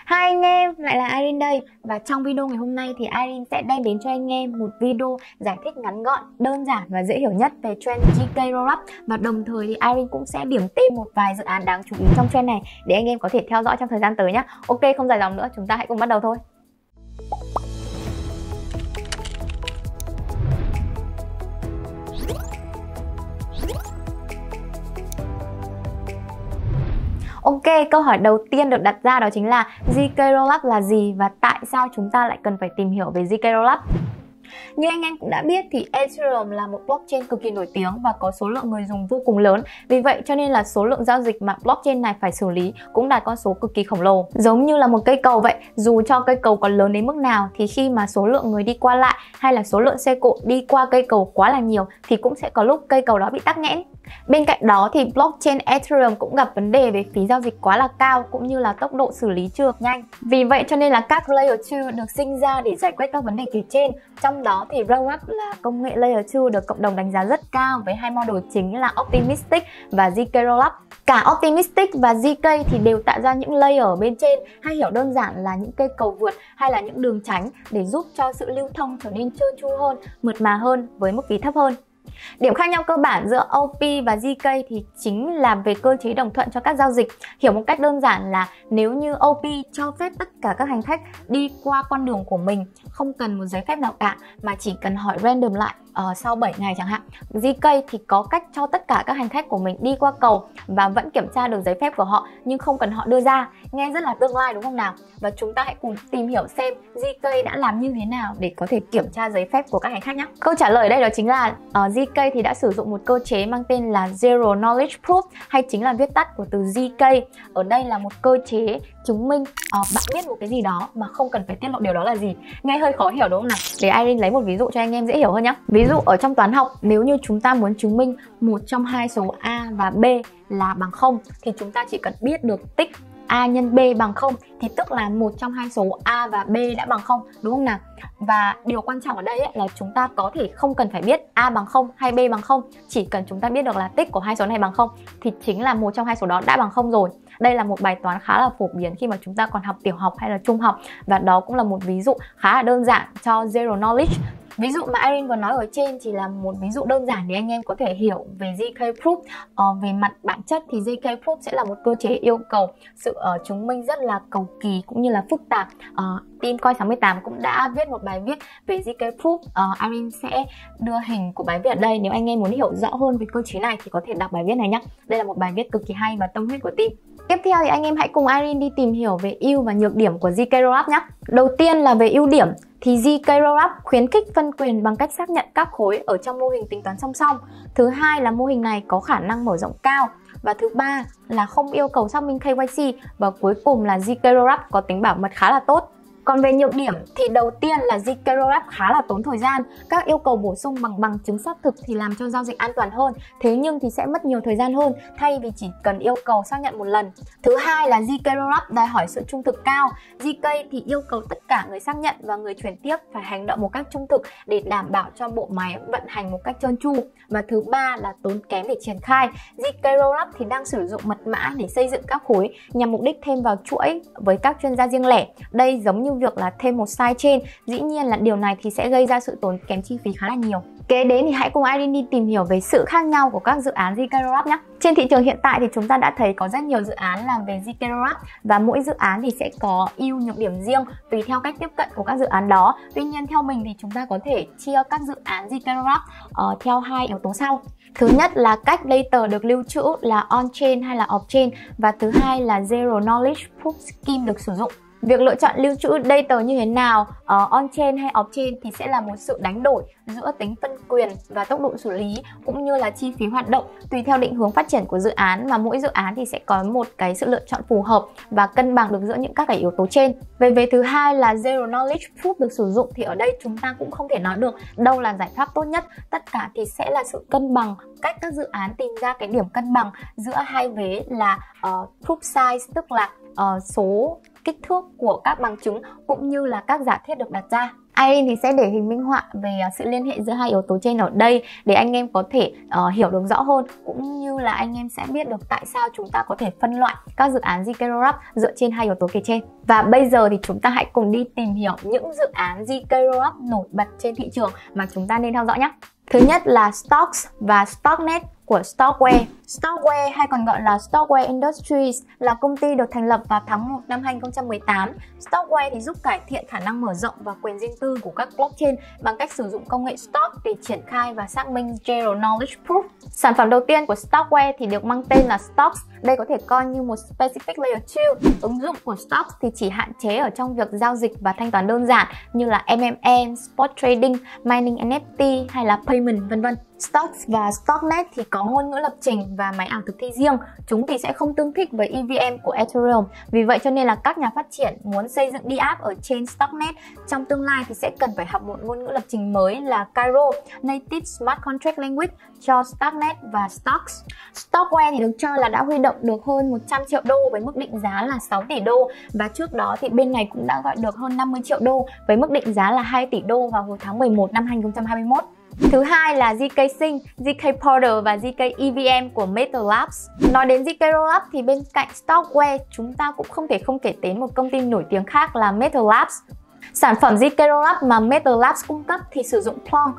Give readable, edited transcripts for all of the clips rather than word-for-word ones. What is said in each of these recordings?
Hai anh em, lại là Irene đây. Và trong video ngày hôm nay thì Irene sẽ đem đến cho anh em một video giải thích ngắn gọn, đơn giản và dễ hiểu nhất về trend GK Rollup. Và đồng thời thì Irene cũng sẽ điểm tên một vài dự án đáng chú ý trong trend này để anh em có thể theo dõi trong thời gian tới nhé. Ok, không dài dòng nữa, chúng ta hãy cùng bắt đầu thôi. Ok, câu hỏi đầu tiên được đặt ra đó chính là GK Rollup là gì và tại sao chúng ta lại cần phải tìm hiểu về GK Rollup? Như anh em cũng đã biết thì Ethereum là một blockchain cực kỳ nổi tiếng và có số lượng người dùng vô cùng lớn. Vì vậy cho nên là số lượng giao dịch mà blockchain này phải xử lý cũng đạt con số cực kỳ khổng lồ. Giống như là một cây cầu vậy, dù cho cây cầu có lớn đến mức nào thì khi mà số lượng người đi qua lại hay là số lượng xe cộ đi qua cây cầu quá là nhiều thì cũng sẽ có lúc cây cầu đó bị tắc nghẽn. Bên cạnh đó thì blockchain Ethereum cũng gặp vấn đề về phí giao dịch quá là cao cũng như là tốc độ xử lý chưa được nhanh. Vì vậy cho nên là các Layer 2 được sinh ra để giải quyết các vấn đề kể trên. Trong đó thì Rollup là công nghệ Layer 2 được cộng đồng đánh giá rất cao với hai model chính là Optimistic và GK Rollup. Cả Optimistic và GK thì đều tạo ra những layer ở bên trên, hay hiểu đơn giản là những cây cầu vượt hay là những đường tránh để giúp cho sự lưu thông trở nên trơn tru hơn, mượt mà hơn với mức phí thấp hơn. Điểm khác nhau cơ bản giữa OP và GK thì chính là về cơ chế đồng thuận cho các giao dịch. Hiểu một cách đơn giản là nếu như OP cho phép tất cả các hành khách đi qua con đường của mình, không cần một giấy phép nào cả mà chỉ cần hỏi random lại sau 7 ngày chẳng hạn. GK thì có cách cho tất cả các hành khách của mình đi qua cầu và vẫn kiểm tra được giấy phép của họ nhưng không cần họ đưa ra. Nghe rất là tương lai đúng không nào? Và chúng ta hãy cùng tìm hiểu xem GK đã làm như thế nào để có thể kiểm tra giấy phép của các hành khách nhé. Câu trả lời ở đây đó chính là GK thì đã sử dụng một cơ chế mang tên là Zero Knowledge Proof, hay chính là viết tắt của từ GK. Ở đây là một cơ chế chứng minh bạn biết một cái gì đó mà không cần phải tiết lộ điều đó là gì. Nghe hơi khó hiểu đúng không nào? Để Irene lấy một ví dụ cho anh em dễ hiểu hơn nhé. Ví dụ ở trong toán học, nếu như chúng ta muốn chứng minh một trong hai số A và B là bằng 0 thì chúng ta chỉ cần biết được tích A nhân B bằng 0 thì tức là một trong hai số A và B đã bằng 0, đúng không nào? Và điều quan trọng ở đây là chúng ta có thể không cần phải biết A bằng 0 hay B bằng 0, chỉ cần chúng ta biết được là tích của hai số này bằng 0 thì chính là một trong hai số đó đã bằng 0 rồi. Đây là một bài toán khá là phổ biến khi mà chúng ta còn học tiểu học hay là trung học, và đó cũng là một ví dụ khá là đơn giản cho Zero Knowledge. Ví dụ mà Irene vừa nói ở trên chỉ là một ví dụ đơn giản để anh em có thể hiểu về GK Proof. Về mặt bản chất thì GK Proof sẽ là một cơ chế yêu cầu sự chứng minh rất là cầu kỳ cũng như là phức tạp. Team Coin68 cũng đã viết một bài viết về GK Proof. Irene sẽ đưa hình của bài viết ở đây. Nếu anh em muốn hiểu rõ hơn về cơ chế này thì có thể đọc bài viết này nhé. Đây là một bài viết cực kỳ hay và tâm huyết của team. Tiếp theo thì anh em hãy cùng Irene đi tìm hiểu về ưu và nhược điểm của GK Rollup nhé. Đầu tiên là về ưu điểm thì GK Rollup khuyến khích phân quyền bằng cách xác nhận các khối ở trong mô hình tính toán song song. Thứ hai là mô hình này có khả năng mở rộng cao. Và thứ ba là không yêu cầu xác minh KYC. Và cuối cùng là GK Rollup có tính bảo mật khá là tốt. Còn về nhược điểm thì đầu tiên là GK Rollup khá là tốn thời gian. Các yêu cầu bổ sung bằng chứng xác thực thì làm cho giao dịch an toàn hơn, thế nhưng thì sẽ mất nhiều thời gian hơn thay vì chỉ cần yêu cầu xác nhận một lần. Thứ hai là GK Rollup đòi hỏi sự trung thực cao. GK thì yêu cầu tất cả người xác nhận và người chuyển tiếp phải hành động một cách trung thực để đảm bảo cho bộ máy vận hành một cách trơn tru. Và thứ ba là tốn kém để triển khai. GK Rollup thì đang sử dụng mật mã để xây dựng các khối nhằm mục đích thêm vào chuỗi với các chuyên gia riêng lẻ. Đây giống như việc là thêm một sidechain, dĩ nhiên là điều này thì sẽ gây ra sự tốn kém chi phí khá là nhiều. Kế đến thì hãy cùng Irene đi tìm hiểu về sự khác nhau của các dự án GK Rollup nhé. Trên thị trường hiện tại thì chúng ta đã thấy có rất nhiều dự án làm về GK Rollup và mỗi dự án thì sẽ có ưu nhược điểm riêng tùy theo cách tiếp cận của các dự án đó. Tuy nhiên theo mình thì chúng ta có thể chia các dự án GK Rollup theo hai yếu tố sau. Thứ nhất là cách layer được lưu trữ là on-chain hay là off-chain, và thứ hai là Zero Knowledge Proof Scheme được sử dụng. Việc lựa chọn lưu trữ data như thế nào, on-chain hay off-chain thì sẽ là một sự đánh đổi giữa tính phân quyền và tốc độ xử lý cũng như là chi phí hoạt động. Tùy theo định hướng phát triển của dự án mà mỗi dự án thì sẽ có một cái sự lựa chọn phù hợp và cân bằng được giữa những các cái yếu tố trên. Về thứ hai là Zero Knowledge Proof được sử dụng thì ở đây chúng ta cũng không thể nói được đâu là giải pháp tốt nhất. Tất cả thì sẽ là sự cân bằng, cách các dự án tìm ra cái điểm cân bằng giữa hai vế là proof size, tức là số kích thước của các bằng chứng cũng như là các giả thiết được đặt ra. Irene thì sẽ để hình minh họa về sự liên hệ giữa hai yếu tố trên ở đây để anh em có thể hiểu được rõ hơn, cũng như là anh em sẽ biết được tại sao chúng ta có thể phân loại các dự án GK Rollup dựa trên hai yếu tố kể trên. Và bây giờ thì chúng ta hãy cùng đi tìm hiểu những dự án GK Rollup nổi bật trên thị trường mà chúng ta nên theo dõi nhé. Thứ nhất là Stocks và Stocknet của Stockware. Stockware hay còn gọi là Stockware Industries là công ty được thành lập vào tháng 1 năm 2018. Stockware thì giúp cải thiện khả năng mở rộng và quyền riêng tư của các blockchain bằng cách sử dụng công nghệ Stock để triển khai và xác minh Zero Knowledge Proof. Sản phẩm đầu tiên của Stockware thì được mang tên là Stocks. Đây có thể coi như một Specific Layer 2. Ứng dụng của Stocks thì chỉ hạn chế ở trong việc giao dịch và thanh toán đơn giản như là MMM, Spot Trading, Mining NFT hay là Payment vân vân. Stocks và Stocknet thì có ngôn ngữ lập trình và máy ảo thực thi riêng. Chúng thì sẽ không tương thích với EVM của Ethereum. Vì vậy cho nên là các nhà phát triển muốn xây dựng DApp ở trên Stocknet trong tương lai thì sẽ cần phải học một ngôn ngữ lập trình mới là Cairo, Native Smart Contract Language cho Stocknet và Stocks. Stockware thì được cho là đã huy động được hơn 100 triệu đô với mức định giá là 6 tỷ đô, và trước đó thì bên này cũng đã gọi được hơn 50 triệu đô với mức định giá là 2 tỷ đô vào hồi tháng 11 năm 2021. Thứ hai là ZK Sync, ZK Portal và ZK EVM của Metal Labs. Nói đến ZK Rollup thì bên cạnh Stockware chúng ta cũng không thể không kể đến một công ty nổi tiếng khác là Metal Labs. Sản phẩm ZK Rollup mà Metal Labs cung cấp thì sử dụng Plonk,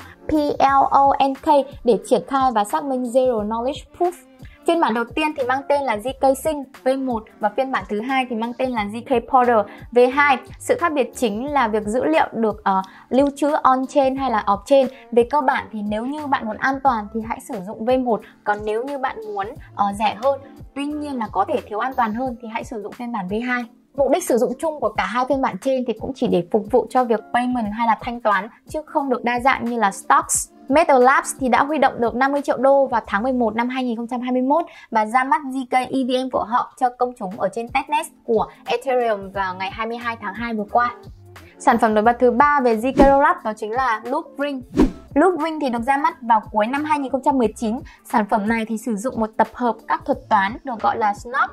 P-L-O-N-K để triển khai và xác minh Zero Knowledge Proof. Phiên bản đầu tiên thì mang tên là ZK Sync V1 và phiên bản thứ hai thì mang tên là ZK Portal V2. Sự khác biệt chính là việc dữ liệu được lưu trữ on-chain hay là off-chain. Về cơ bản thì nếu như bạn muốn an toàn thì hãy sử dụng V1, còn nếu như bạn muốn rẻ hơn, tuy nhiên là có thể thiếu an toàn hơn thì hãy sử dụng phiên bản V2. Mục đích sử dụng chung của cả hai phiên bản trên thì cũng chỉ để phục vụ cho việc payment hay là thanh toán, chứ không được đa dạng như là Stocks. Metal Labs thì đã huy động được 50 triệu đô vào tháng 11 năm 2021 và ra mắt ZK EVM của họ cho công chúng ở trên testnet của Ethereum vào ngày 22 tháng 2 vừa qua. Sản phẩm nổi bật thứ ba về ZK Rollup đó chính là Loopring. Loopring thì được ra mắt vào cuối năm 2019. Sản phẩm này thì sử dụng một tập hợp các thuật toán được gọi là SNARK,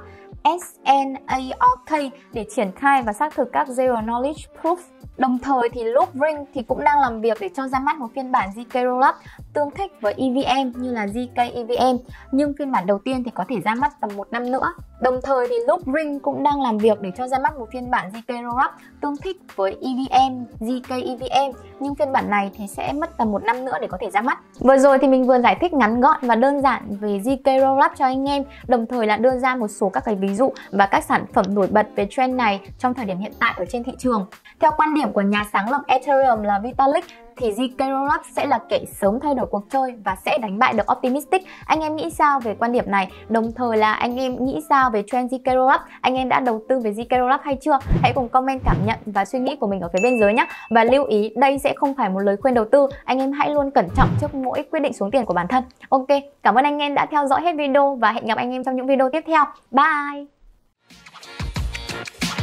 S-N-A-R-K để triển khai và xác thực các Zero Knowledge Proof. Đồng thời thì Loopring thì cũng đang làm việc để cho ra mắt một phiên bản ZK Rollup tương thích với EVM như là ZK EVM, nhưng phiên bản đầu tiên thì có thể ra mắt tầm 1 năm nữa. Đồng thời thì Loopring cũng đang làm việc để cho ra mắt một phiên bản ZK Rollup tương thích với EVM, ZK EVM, nhưng phiên bản này thì sẽ mất tầm 1 năm nữa để có thể ra mắt. Vừa rồi thì mình vừa giải thích ngắn gọn và đơn giản về ZK Rollup cho anh em, đồng thời là đưa ra một số các cái ví dụ và các sản phẩm nổi bật về trend này trong thời điểm hiện tại ở trên thị trường. Theo quan điểm của nhà sáng lập Ethereum là Vitalik thì ZK Rollup sẽ là kẻ sớm thay đổi cuộc chơi và sẽ đánh bại được Optimistic. Anh em nghĩ sao về quan điểm này? Đồng thời là anh em nghĩ sao về trend ZK Rollup? Anh em đã đầu tư về ZK Rollup hay chưa? Hãy cùng comment cảm nhận và suy nghĩ của mình ở phía bên dưới nhé. Và lưu ý, đây sẽ không phải một lời khuyên đầu tư. Anh em hãy luôn cẩn trọng trước mỗi quyết định xuống tiền của bản thân. Ok, cảm ơn anh em đã theo dõi hết video và hẹn gặp anh em trong những video tiếp theo. Bye!